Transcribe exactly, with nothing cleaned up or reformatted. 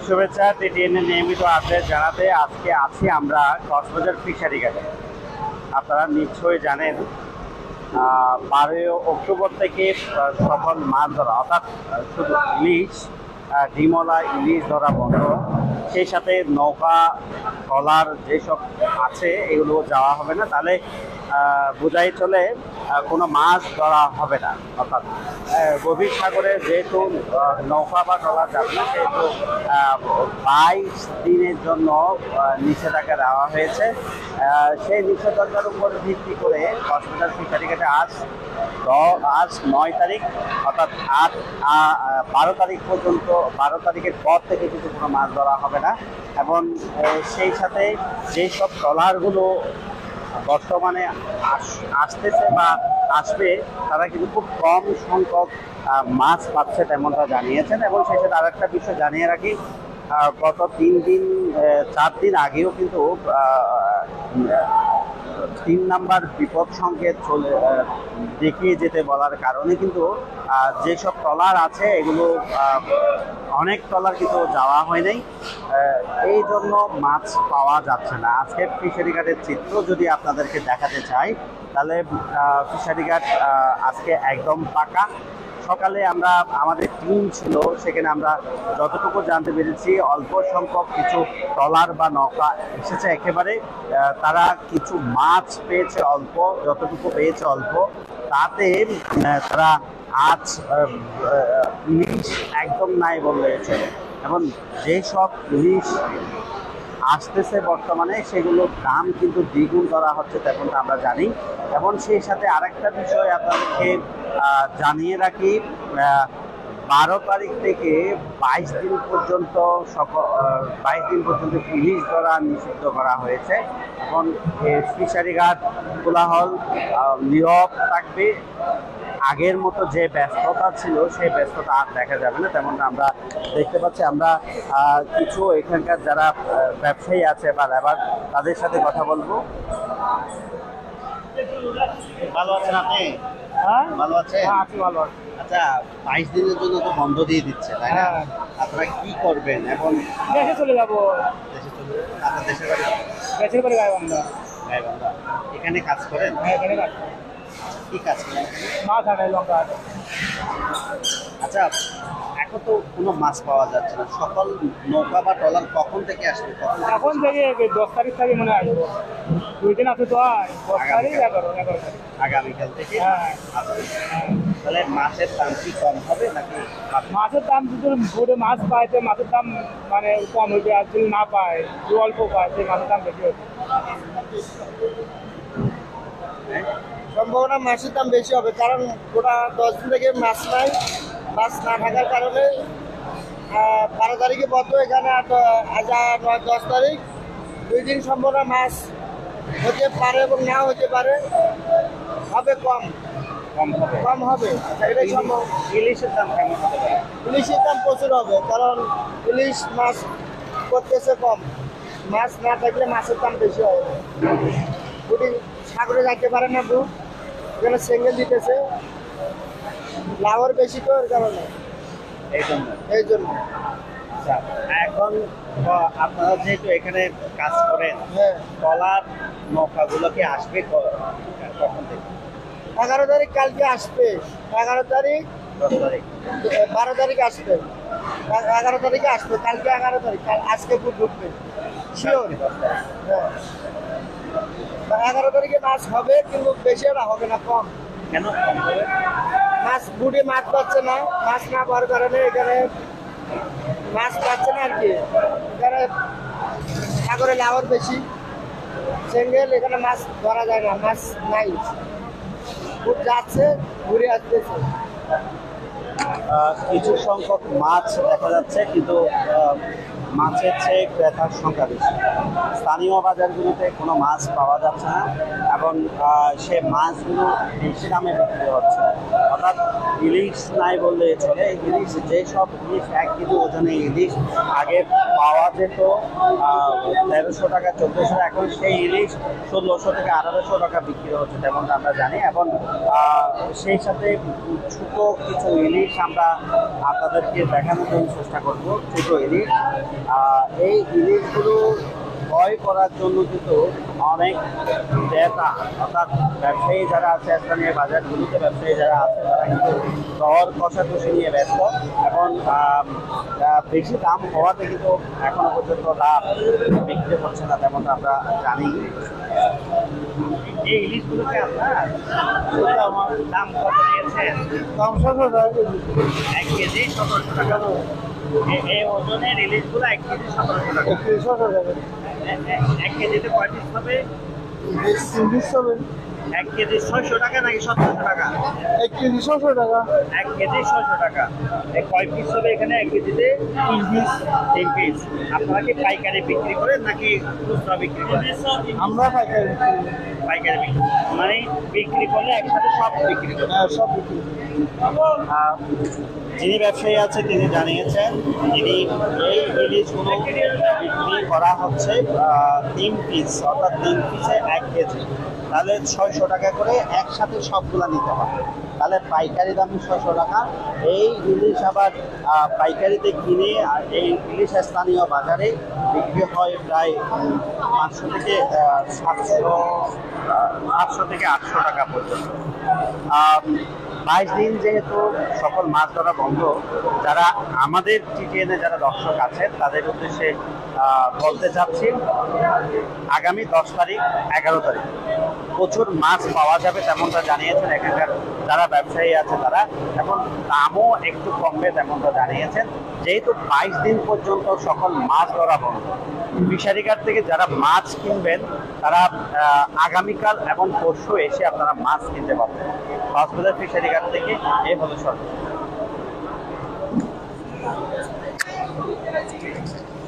শুভেচ্ছা টিটিএন এর নিয়মিত আপডেট জানাতে আজকে আছি আমরা কক্সবাজার ফিশারি ঘাটে। আপনারা নিশ্চয়ই জানেন বারোই অক্টোবর থেকে সকল মাছ ধরা অর্থাৎ শুধু ইলিশ, ডিমলা ইলিশ ধরা বন্ধ, সেই সাথে নৌকা ট্রলার যেসব আছে এগুলো যাওয়া হবে না। তাহলে বোঝাই চলে কোনো মাছ ধরা হবে না, অর্থাৎ গভীর সাগরে যেহেতু নৌকা বা ট্রলার যাবে না সেহেতু বাইশ দিনের জন্য নিষেধাজ্ঞা দেওয়া হয়েছে। সেই নিষেধাজ্ঞার উপর ভিত্তি করে কক্সবাজার ফিশারি ঘাটে আজ আজ নয় তারিখ অর্থাৎ আট বারো তারিখ পর্যন্ত বারো তারিখের পর থেকে কিন্তু কোনো মাছ ধরা হবে না। এবং সেই সাথে যেসব ট্রলারগুলো বর্তমানে আসতেছে বা আসবে তারা কিন্তু খুব কম সংখ্যক মাছ পাচ্ছে তেমনটা জানিয়েছেন। এবং সেই সাথে আর একটা বিষয় জানিয়ে রাখি, গত তিন দিন চার দিন আগেও কিন্তু তিন নাম্বার বিপদ সংকেত চলে দেখিয়ে যেতে বলার কারণে কিন্তু যেসব ট্রলার আছে এগুলো অনেক ট্রলার কিন্তু যাওয়া হয় নাই, এই জন্য মাছ পাওয়া যাচ্ছে না। আজকে ফিশারি ঘাটের চিত্র যদি আপনাদেরকে দেখাতে চাই তাহলে ফিশারি ঘাট আজকে একদম ফাঁকা। সকালে আমরা আমাদের টিম ছিল, সেখানে আমরা যতটুকু জানতে পেরেছি অল্প সংখ্যক কিছু ট্রলার বা নৌকা এসেছে একেবারে, তারা কিছু মাছ পেয়েছে অল্প, যতটুকু পেয়েছে অল্প, তাতে তারা আজ ইলিশ একদম নাই বলেছে। এবং যেসব ইলিশ আসতেছে বর্তমানে সেগুলোর দাম কিন্তু দ্বিগুণ করা হচ্ছে তেমনটা আমরা জানি। এবং সেই সাথে আরেকটা বিষয় আপনাদেরকে জানিয়ে রাখি, বারো তারিখ থেকে বাইশ দিন পর্যন্ত সকল বাইশ দিন পর্যন্ত ইলিশ ধরা নিষিদ্ধ করা হয়েছে। এবং ফিশারি ঘাট কোলাহল নীরব থাকবে, আগের মতো যে ব্যস্ততা ছিল সেই ব্যস্ততা আর দেখা যাবে না তেমনটা আমরা দেখতে পাচ্ছি। আমরা কিছু এখানকার যারা ব্যবসায়ী আছে বা লেবার তাদের সাথে কথা বলবো। ভালো আছেন আপনি? হ্যাঁ ভালো আছেন। ভালো আছি। আচ্ছা, বাইশ দিনের জন্য তো বন্ধ দিয়ে দিচ্ছে, তাই না? আপনারা কি করবেন? এখন দেশে চলে যাবো। দেশে চলে আপনার দেশের বাড়ি? দেশের বাড়ি গাইবান্ধা। গাইবান্ধা। এখানে কাজ করেন? হ্যাঁ, এখানে কাজ। কি কাজ করেন? মাছ আনে, লঙ্কা। আচ্ছা, এখন তো কোনো মাছ পাওয়া যাচ্ছে না, সকল নৌকা বা ট্রলার কখন থেকে আসবে? এখন থেকে দশ তারিখ থেকে মনে আসবো। দুই দিন আছে তো, দশ তারিখ এগারো এগারো তারিখ আগামীকাল থেকে। হ্যাঁ। তাহলে মাছের দাম কি কম হবে নাকি? মাছের দাম যদি বোটে মাছ পায় তো মাছের দাম মানে কম হইবে, আর যদি না পায় যদি অল্প পায় সেই মাছের দাম বেশি হবে। সম্ভাবনা মাছের দাম বেশি হবে, কারণ গোটা দশ দিন থেকে মাছ নাই, মাছ না থাকার কারণে বারো তারিখে বন্ধ এখানে, আজ নয় দশ তারিখ দুই দিন সম্ভাবনা মাছ হতে পারে এবং না হতে পারে, হবে কম কম হবে কম হবে এটাই সম্ভব। ইলিশের দাম কেমন হতে পারে? ইলিশের দাম প্রচুর হবে, কারণ ইলিশ মাছ করতেছে কম, মাছ না থাকলে মাছের দাম বেশি হবে। বুটি সাগরে যাইতে পারে না, বুট এখানে সেঙ্গেল দিতেছে, লাভর বেশি তো এর কারণে, এই জন্য এই জন্য এখন আপনারা যেহেতু এখানে কাজ করেন, হ্যাঁ ট্রলার নৌকাগুলো কি আসবে কখন থেকে? এগারো তারিখ কালকে আসবে, এগারো তারিখ দশ তারিখ বারো তারিখ আসবে, এগারো তারিখে আসবে, কালকে এগারো তারিখ, আজকে বুট ঢুকবে শিওর। হ্যাঁ, এগারো তারিখে মাছ হবে, কিন্তু বেশি না হবে না, কম। কেন কম হবে? মাছ বুটে মাছ পাচ্ছে না, মাছ না পাওয়ার কারণে এখানে মাছ পাচ্ছে না আর কি, এখানে সাগরে লাভর বেশি, সেঙ্গেল এখানে মাছ ধরা যায় না, মাছ নাই, বুট যাচ্ছে ঘুরে আসতেছে। কিছু সংখ্যক মাছ দেখা যাচ্ছে, কিন্তু মাছের চেয়ে ক্রেতার সংখ্যা বেশি। স্থানীয় বাজারগুলোতে কোনো মাছ পাওয়া যাচ্ছে না এবং আহ, সে মাছগুলো বেশি দামে বিক্রি হচ্ছে। অর্থাৎ ইলিশ নাই বললে চলে। ইলিশ যেসব ইলিশ এক কেজি ওজনে ইলিশ আগে পাওয়া যেত তেরোশো টাকা চোদ্দোশো, এখন সেই ইলিশ ষোলোশো থেকে আঠারোশো টাকা বিক্রি হচ্ছে তেমনটা আমরা জানি। এবং আহ, সেই সাথে ছোট কিছু ইলিশ আমরা আপনাদেরকে দেখানোর জন্য চেষ্টা করব। ছোট ইলিশ, আহ, এই ইলিশগুলো ক্রয় করার জন্য কিন্তু অনেক ক্রেতা অর্থাৎ ব্যবসায়ী যারা আছে স্থানীয় বাজারগুলিতে ব্যবসায়ী যারা আছে তারা কিন্তু দর কষাকষি নিয়ে ব্যস্ত এবং আহ, আহ, বেশি দাম হওয়াতে কিন্তু এখনো পর্যন্ত লাভ বিক্রি হচ্ছে না তেমনটা আমরা জানি। এই ইলিশগুলোকে আপনার দাম কত দিয়েছেন? দাম সতেরো টাকা কেজি। এক কেজি সতেরোশো টাকা। এ- এই ওজনের ইলিশগুলো এক কেজি সতেরোশো টাকা। এক কেজি সতেরো টাকা। এ- এ- এক কেজিতে কয় পিস হবে? তিরিশ হবে। এক কেজি ছয়শো টাকা নাকি সতেরোশো টাকা? এক কেজি ছশো টাকা। এক কেজি ছয়শো টাকা। এই কয় পিস হবে এখানে এক কেজিতে? তিন পিস। তিন পিস। আপনারা কি পাইকারি বিক্রি করেন নাকি খুচরা বিক্রি করেন? আমরা পাইকারি বিক্রি করি। পাইকারি বিক্রি মানে বিক্রি করলে একসাথে সব বিক্রি করেন? হ্যাঁ, সব বিক্রি করি। আহ, যিনি ব্যবসায়ী আছে তিনি জানিয়েছেন যিনি এই ইলিশগুলো বিক্রি করা হচ্ছে আহ, তিন পিস অর্থাৎ তিন পিসে এক কেজি, তাহলে ছয়শো টাকা করে একসাথে সবগুলা নিতে হবে। তাহলে পাইকারি দাম ছয়শো টাকা। এই ইলিশ আবার আহ, পাইকারিতে কিনে আর এই ইলিশ স্থানীয় বাজারে বিক্রি হয় প্রায় উম, পাঁচশো থেকে আহ, সাতশো আহ, সাতশো থেকে আটশো টাকা পর্যন্ত। আহ, বাইশ দিন যেহেতু সকল মাছ ধরা বন্ধ, যারা আমাদের টিটিএনে যারা দর্শক আছেন তাদের উদ্দেশ্যে আহ, বলতে চাচ্ছি আগামী দশ তারিখ এগারো তারিখ প্রচুর মাছ পাওয়া যাবে তেমনটা জানিয়েছেন এখানকার যারা ব্যবসায়ী আছে তারা। এখন দামও একটু কমবে তেমনটা জানিয়েছেন। যেহেতু বাইশ দিন পর্যন্ত সকল মাছ ধরা বন্ধ, ফিশারি ঘাট থেকে যারা মাছ কিনবেন তারা আহ, আগামীকাল এবং পরশু এসে আপনারা মাছ কিনতে পারবেন কক্সবাজার ফিশারি ঘাট থেকে। এই হলো সর্বোচ্চ।